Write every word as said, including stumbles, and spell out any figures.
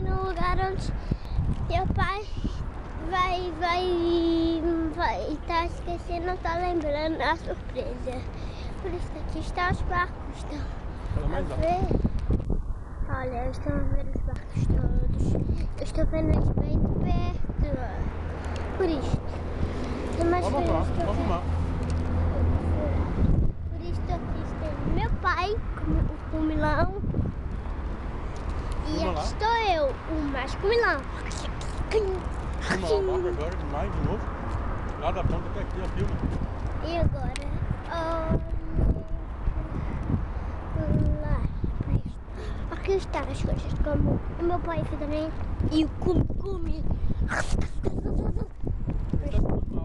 no lugar onde teu pai vai, vai, vai, tá esquecendo, não tá lembrando a surpresa. Por isso aqui está os barcos, estão a ver? Olha, estão a ver os barcos todos. Eu estou vendo eles bem de perto. Por isto. Tem mais Vamos lá, vamos lá. Por isto aqui está meu pai com o Milão. E aqui estou eu, o mais com o Milão. Vamos lá, vamos agora demais de novo. Lá da ponta até aqui, a filma. E agora? Oh, lá. Aqui estão as coisas como o meu pai fez também. E o come-come. Ele tá muito mal.